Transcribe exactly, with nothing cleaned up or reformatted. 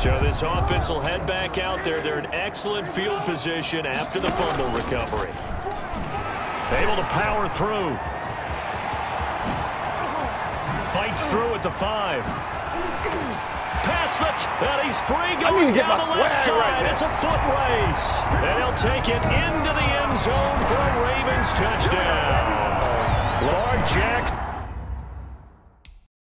So this offense will head back out there. They're in excellent field position after the fumble recovery. Able to power through. Fights through at the five. Pass the... And he's free going down the left side. Right, it's a foot race. And he'll take it into the end zone for a Ravens touchdown. Lamar Jackson.